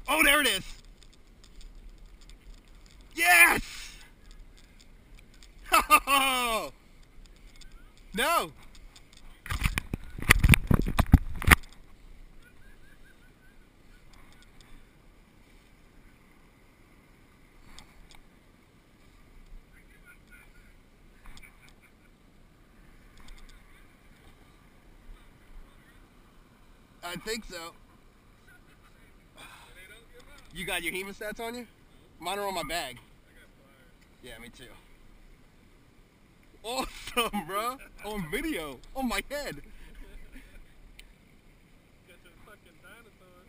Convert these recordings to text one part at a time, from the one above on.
Oh, there it is. Yes! Oh! No. I think so. You got your hemostats on you? Mine are on my bag. Yeah, me too. Awesome, bro. On video. On my head. Got your fucking dinosaur.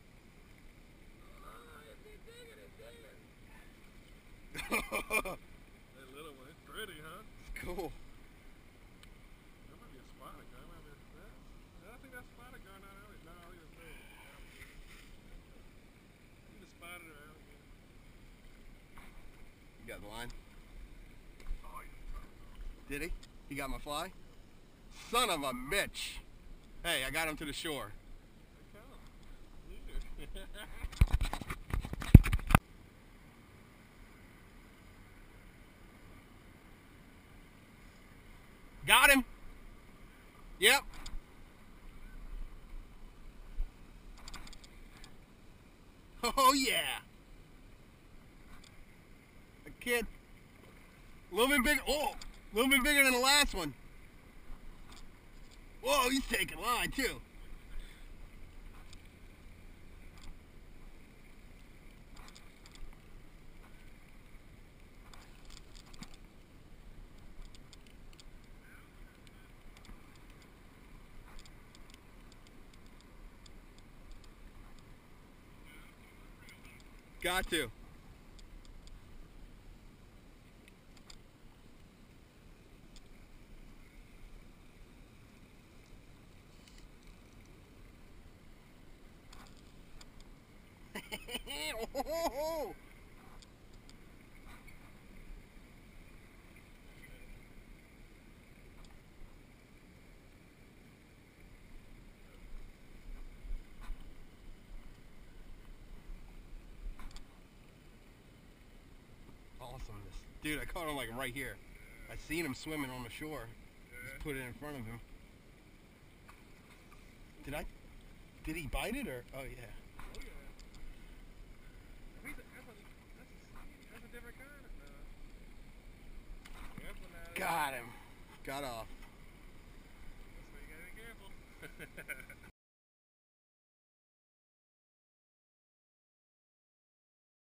That little one, it's pretty, huh? It's cool. That might be a spider gun. That might be I think that's spider gun out there. No, he's a thing. He's a spider out there. You got the line? Did he? He got my fly? Son of a bitch. Hey, I got him to the shore. Got him. Yep. Oh yeah. A kid. A little bit big. Oh, a little bit bigger than the last one. Whoa, he's taking line too. Got to. Oh. Awesomeness. Dude, I caught him like right here. I seen him swimming on the shore. Just put it in front of him. Did he bite it or? Oh yeah. Oh yeah. That's a different kind of Got him. Got off.